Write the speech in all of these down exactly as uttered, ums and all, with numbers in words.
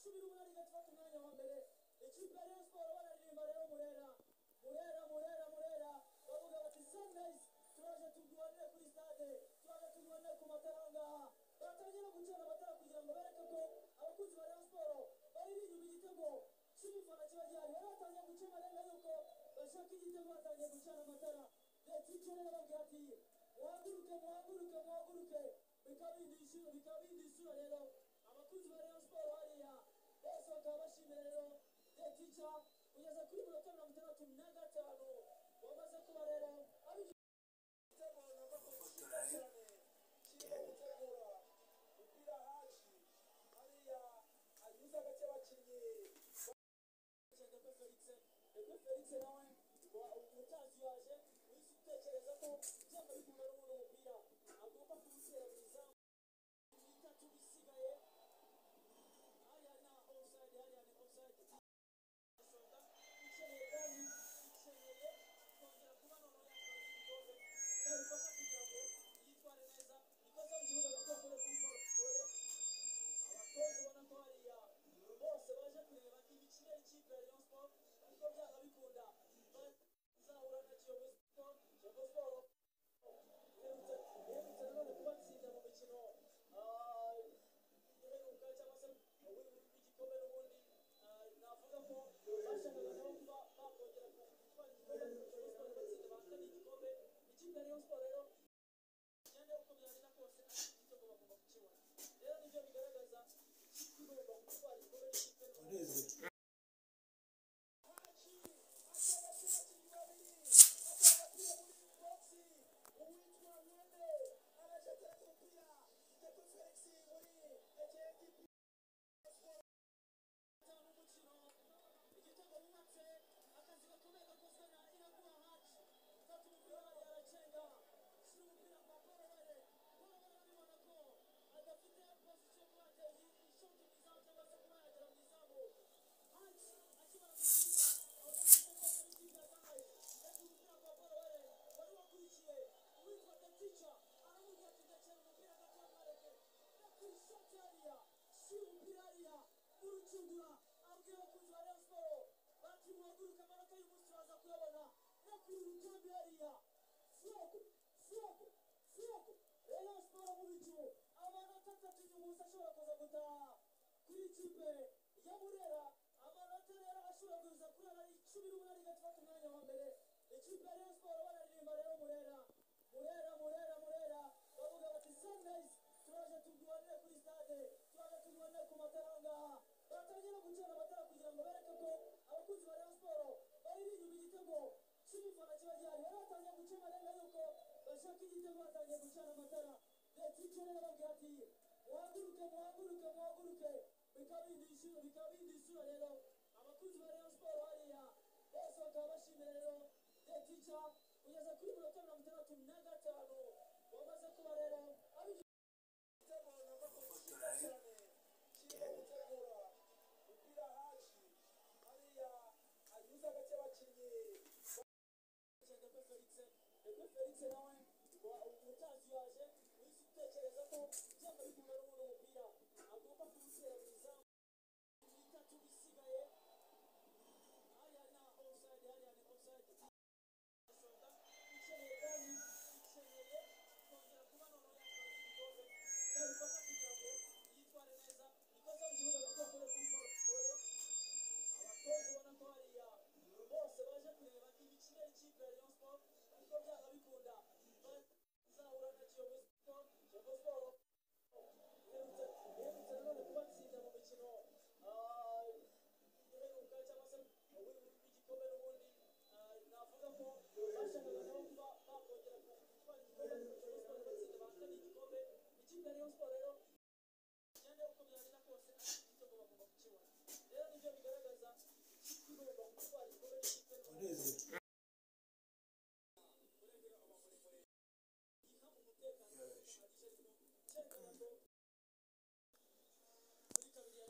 cumi n'umunani igafata umwanya wa mbere. Ikipe ya Rayon Sport bararirimba rero Murera Murera Murera Murera bavuga bati Sunrise turaje tugwanire kuri stade, turaje tugwanire ku matara ngaha. Batangira gucana amatara kugira ngo bereke ko abakunzi ba Rayon Sport bari inyuma igitego cy'umufana kiba gihari. Bari batangiye gucana rero yuko bashaka igitego, batangiye gucana amatara. Leta icyo rero babwira ati muhaguruke muhaguruke muhaguruke, bikabindi isura bikabindi isura rero abakunzi ba Rayon Sport hariya bose bakaba bashimira rero Leta icyo kugeza kuri minota mirongo itandatu na gatanu wamaze kuba rero abigitego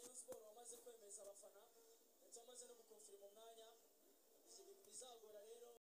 bizagora rero